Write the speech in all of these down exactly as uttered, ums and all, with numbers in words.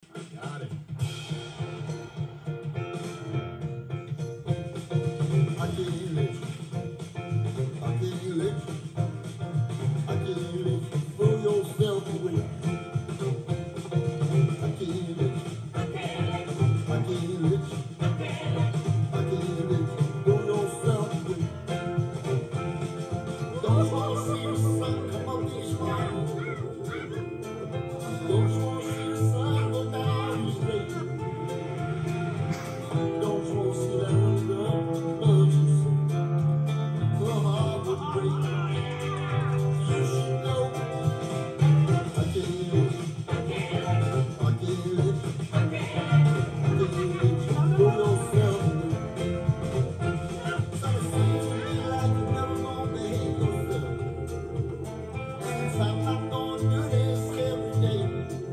Got it. I can't let you. I can't let you. I can't let you throw yourself away. I can't let you. I can't let you. I can't let you throw yourself away. Don't you wanna see the sun come up each morning? Don't you wanna see the sun go down each day? Don't you wanna see that little girl loves you so? Her heart would break. You should know. I can't let you. I can't let you. I can't let you throw yourself away. So it seems to me like you're never gonna behave yourself. Since I'm not gonna do this every day.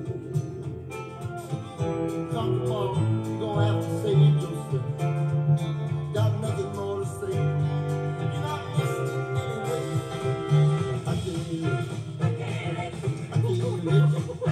Come tomorrow, you're gonna have to save yourself. Got nothing more to say. You're not listening anyway. I can't let you. I can't let you.